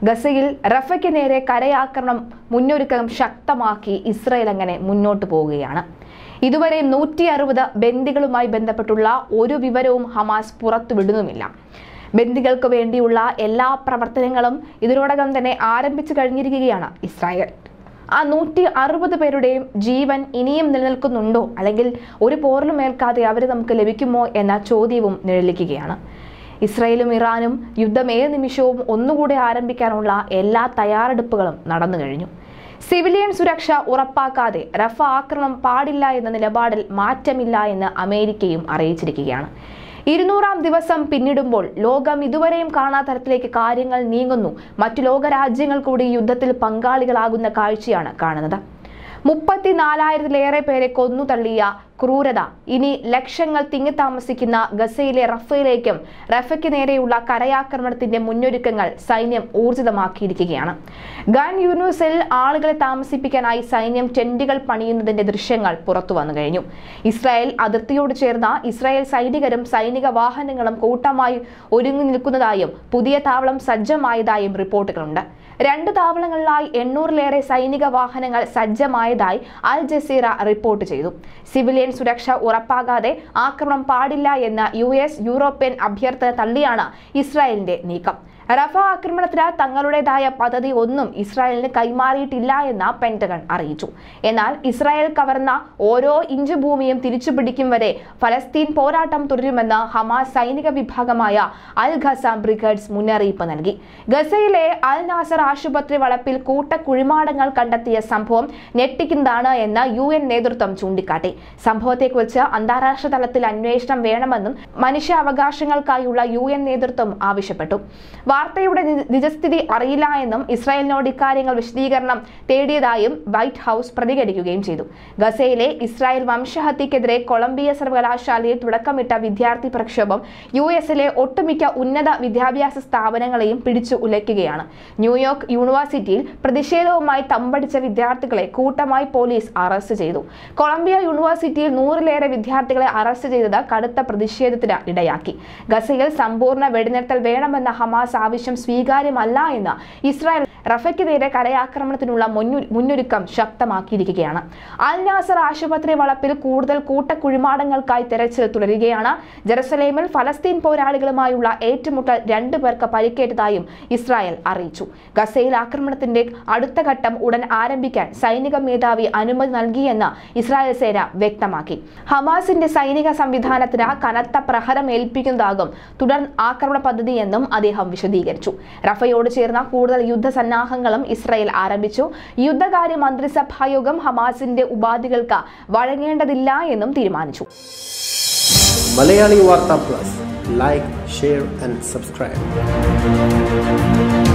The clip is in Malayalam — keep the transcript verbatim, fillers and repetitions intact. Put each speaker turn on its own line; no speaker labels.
ഗസയിൽ റഫയ്ക്ക് നേരെ കരയാക്രമണം മുന്നൊരുക്കം ശക്തമാക്കി ഇസ്രായേൽ അങ്ങനെ മുന്നോട്ട് പോവുകയാണ്. ഇതുവരെ നൂറ്റി അറുപത് ബന്ദികളുമായി ബന്ധപ്പെട്ടുള്ള ഒരു വിവരവും ഹമാസ് പുറത്തുവിടുന്നുമില്ല. ബന്ദികൾക്ക് വേണ്ടിയുള്ള എല്ലാ പ്രവർത്തനങ്ങളും ഇതിനോടകം തന്നെ ആരംഭിച്ചു കഴിഞ്ഞിരിക്കുകയാണ് ഇസ്രായേൽ. ആ നൂറ്റി അറുപത് പേരുടെയും ജീവൻ ഇനിയും നിലനിൽക്കുന്നുണ്ടോ, അല്ലെങ്കിൽ ഒരു പോറിലും ഏൽക്കാതെ അവർ നമുക്ക് ലഭിക്കുമോ എന്ന ചോദ്യവും നിഴലിക്കുകയാണ്. ഇസ്രായേലും ഇറാനും യുദ്ധം ഏത് നിമിഷവും ഒന്നുകൂടെ ആരംഭിക്കാനുള്ള എല്ലാ തയ്യാറെടുപ്പുകളും നടന്നു കഴിഞ്ഞു. സിവിലിയൻ സുരക്ഷ ഉറപ്പാക്കാതെ റഫ ആക്രമണം പാടില്ല എന്ന നിലപാടിൽ മാറ്റമില്ല എന്ന് അമേരിക്കയും അറിയിച്ചിരിക്കുകയാണ്. ഇരുന്നൂറാം ദിവസം പിന്നിടുമ്പോൾ ലോകം ഇതുവരെയും കാണാത്ത തരത്തിലേക്ക് കാര്യങ്ങൾ നീങ്ങുന്നു. മറ്റു ലോകരാജ്യങ്ങൾ കൂടി യുദ്ധത്തിൽ പങ്കാളികളാകുന്ന കാഴ്ചയാണ് കാണുന്നത്. മുപ്പത്തിനാലായിരത്തിലേറെ പേരെ കൊന്നു തള്ളിയ ക്രൂരത ഇനി ലക്ഷങ്ങൾ തിങ്ങിത്താമസിക്കുന്ന ഗസയിലെ റഫയിലേക്കും റഫയ്ക്ക് നേരെയുള്ള കരയാക്രമണത്തിന്റെ മുന്നൊരുക്കങ്ങൾ സൈന്യം ഊർജിതമാക്കിയിരിക്കുകയാണ്. ഗൻ യൂണിവേഴ്സിൽ ആളുകളെ താമസിപ്പിക്കാനായി സൈന്യം ടെന്റുകൾ പണിയുന്നതിന്റെ ദൃശ്യങ്ങൾ പുറത്തു വന്നു കഴിഞ്ഞു. ഇസ്രായേൽ അതിർത്തിയോട് ചേർന്ന ഇസ്രായേൽ സൈനികരും സൈനിക വാഹനങ്ങളും കൂട്ടമായി ഒരുങ്ങി നിൽക്കുന്നതായും പുതിയ താവളം സജ്ജമായതായും റിപ്പോർട്ടുകളുണ്ട്. രണ്ട് താവളങ്ങളിലായി എണ്ണൂറിലേറെ സൈനിക വാഹനങ്ങൾ സജ്ജമായതായി അൽ ജസീറ റിപ്പോർട്ട് ചെയ്തു. സിവിലിയൻ സുരക്ഷ ഉറപ്പാകാതെ ആക്രമണം പാടില്ല എന്ന യു എസ് യൂറോപ്യൻ അഭ്യർത്ഥന തള്ളിയാണ് ഇസ്രായേലിന്റെ നീക്കം. റഫ ആക്രമണത്തിന് തങ്ങളുടേതായ പദ്ധതി ഒന്നും ഇസ്രായേലിന് കൈമാറിയിട്ടില്ല എന്ന് പെന്റഗൺ അറിയിച്ചു. എന്നാൽ ഇസ്രായേൽ കവർന്ന ഓരോ ഇഞ്ച് ഭൂമിയും തിരിച്ചുപിടിക്കും വരെ ഫലസ്തീൻ പോരാട്ടം തുടരുമെന്ന് ഹമാസ് സൈനിക വിഭാഗമായ അൽ ഖസാം ബ്രിഗേഡ്സ് മുന്നറിയിപ്പ് നൽകി. ഗസയിലെ അൽ നാസർ ആശുപത്രി വളപ്പിൽ കൂട്ട കുഴിമാടങ്ങൾ കണ്ടെത്തിയ സംഭവം ഞെട്ടിക്കുന്നതാണ് എന്ന് യു എൻ നേതൃത്വം ചൂണ്ടിക്കാട്ടി. സംഭവത്തെക്കുറിച്ച് അന്താരാഷ്ട്ര തലത്തിൽ അന്വേഷണം വേണമെന്നും മനുഷ്യാവകാശങ്ങൾക്കായുള്ള യു എൻ നേതൃത്വം ആവശ്യപ്പെട്ടു. വാർത്തയുടെ നിജസ്ഥിതി അറിയില്ല എന്നും ഇസ്രായേലിനോട് ഇക്കാര്യങ്ങൾ വിശദീകരണം തേടിയതായും വൈറ്റ് ഹൌസ് പ്രതികരിക്കുകയും ചെയ്തു. ഗസയിലെ ഇസ്രായേൽ വംശഹത്യക്കെതിരെ കൊളംബിയ സർവകലാശാലയിൽ തുടക്കമിട്ട വിദ്യാർത്ഥി പ്രക്ഷോഭം യു എസിലെ ഒട്ടുമിക്ക ഉന്നത വിദ്യാഭ്യാസ സ്ഥാപനങ്ങളെയും പിടിച്ചു ഉലയ്ക്കുകയാണ്. ന്യൂയോർക്ക് യൂണിവേഴ്സിറ്റിയിൽ പ്രതിഷേധവുമായി തമ്പടിച്ച വിദ്യാർത്ഥികളെ കൂട്ടമായി പോലീസ് അറസ്റ്റ് ചെയ്തു. കൊളംബിയ യൂണിവേഴ്സിറ്റിയിൽ നൂറിലേറെ വിദ്യാർത്ഥികളെ അറസ്റ്റ് ചെയ്തത് കടുത്ത പ്രതിഷേധത്തിന് ഇടയാക്കി. ഗസയിൽ സമ്പൂർണ്ണ വെടിനിർത്തൽ വേണമെന്ന ഹമാസ് ആവശ്യം സ്വീകാര്യമല്ല എന്ന് ഇസ്രായേൽ റഫയ്ക്ക് നേരെ കരയാക്രമണത്തിനുള്ള മുന്നൊരുക്കം ശക്തമാക്കിയിരിക്കുകയാണ്. അൽ നാസർ ആശുപത്രി വളപ്പിൽ കൂടുതൽ കൂട്ടക്കുഴിമാടങ്ങൾക്കായി തെരച്ചിൽ തുടരുകയാണ്. ജെറുസലേമിൽ ഫലസ്തീൻ പോരാളികളുമായുള്ള ഏറ്റുമുട്ടൽ രണ്ടു പേർക്ക് പരിക്കേറ്റതായും ഇസ്രായേൽ അറിയിച്ചു. ഗസയിൽ ആക്രമണത്തിന്റെ അടുത്ത ഘട്ടം ഉടൻ ആരംഭിക്കാൻ സൈനിക മേധാവി അനുമതി നൽകിയെന്ന് ഇസ്രായേൽ സേന വ്യക്തമാക്കി. ഹമാസിന്റെ സൈനിക സംവിധാനത്തിന് കനത്ത പ്രഹരം ഏൽപ്പിക്കുന്നതാകും തുടർ ആക്രമണ പദ്ധതിയെന്നും അദ്ദേഹം വിശദീകരിച്ചു. റഫയോട് ചേർന്ന കൂടുതൽ യുദ്ധസന്നാഹങ്ങളും ഇസ്രായേൽ ആരംഭിച്ചു. യുദ്ധകാര്യ മന്ത്രിസഭായോഗം ഹമാസിന്റെ ഉപാധികൾക്ക് വഴങ്ങേണ്ടതില്ല എന്നും തീരുമാനിച്ചു.
മലയാളി വാർത്താ plus, like, share and subscribe.